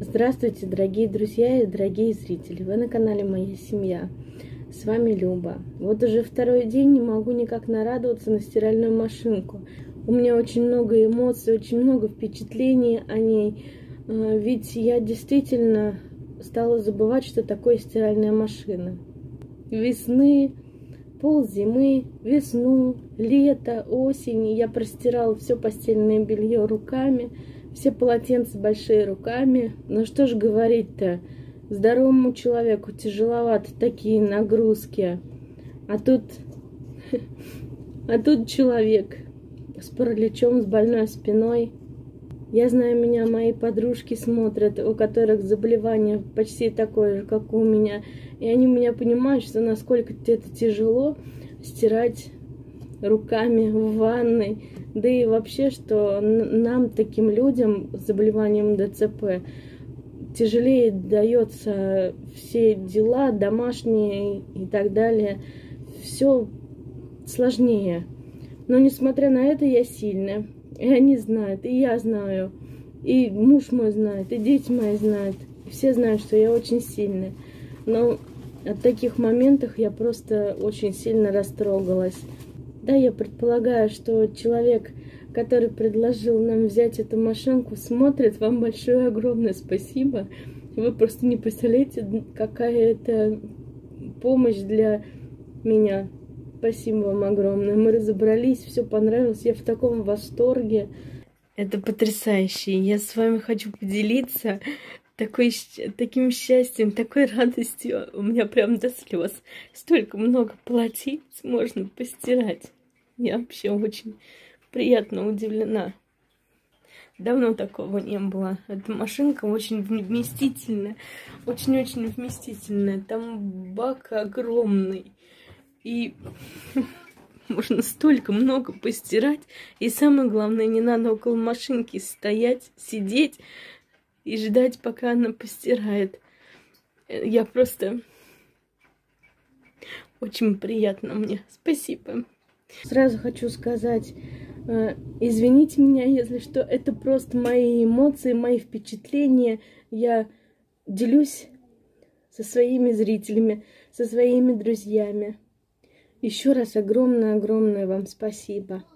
Здравствуйте, дорогие друзья и дорогие зрители! Вы на канале «Моя семья». С вами Люба. Вот уже второй день не могу никак нарадоваться на стиральную машинку. У меня очень много эмоций, очень много впечатлений о ней. Ведь я действительно стала забывать, что такое стиральная машина. Весны, ползимы, весну, лето, осень. Я простирала все постельное белье руками. Все полотенца большие руками. Но что ж говорить-то? Здоровому человеку тяжеловато такие нагрузки. А тут человек с параличом, с больной спиной. Я знаю, меня мои подружки смотрят, у которых заболевание почти такое же, как у меня. И они меня понимают, что насколько это тяжело стирать руками в ванной. Да и вообще, что нам, таким людям с заболеванием ДЦП, тяжелее дается все дела домашние и так далее. Все сложнее. Но несмотря на это, я сильная. И они знают, и я знаю, и муж мой знает, и дети мои знают. Все знают, что я очень сильная. Но от таких моментов я просто очень сильно растрогалась. Да, я предполагаю, что человек, который предложил нам взять эту машинку, смотрит. Вам большое огромное спасибо. Вы просто не представляете, какая это помощь для меня. Спасибо вам огромное. Мы разобрались, все понравилось. Я в таком восторге. Это потрясающе. Я с вами хочу поделиться таким счастьем, такой радостью. У меня прям до слез. Столько много полотенец можно постирать. Я вообще очень приятно удивлена. Давно такого не было. Эта машинка очень вместительная. Очень-очень вместительная. Там бак огромный. И можно столько много постирать. И самое главное, не надо около машинки стоять, сидеть и ждать, пока она постирает. Я просто... Очень приятно мне. Спасибо. Сразу хочу сказать, извините меня, если что, это просто мои эмоции, мои впечатления. Я делюсь со своими зрителями, со своими друзьями. Еще раз огромное-огромное вам спасибо.